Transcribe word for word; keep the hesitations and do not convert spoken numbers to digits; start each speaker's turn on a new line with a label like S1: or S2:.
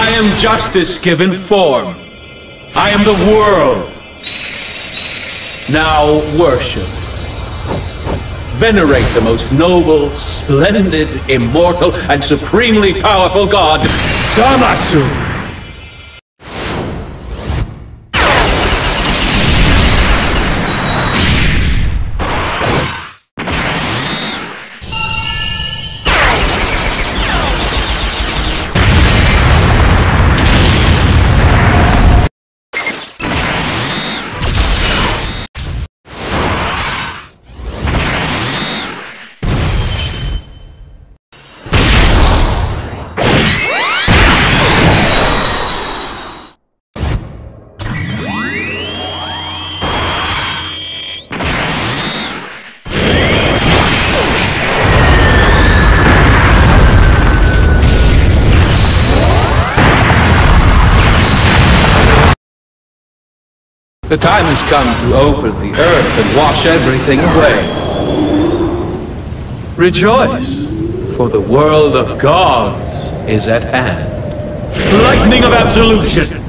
S1: I am justice given form. I am the world. Now worship. Venerate the most noble, splendid, immortal, and supremely powerful god, Zamasu! The time has come to open the earth and wash everything away. Rejoice, for the world of gods is at hand.
S2: Lightning of absolution!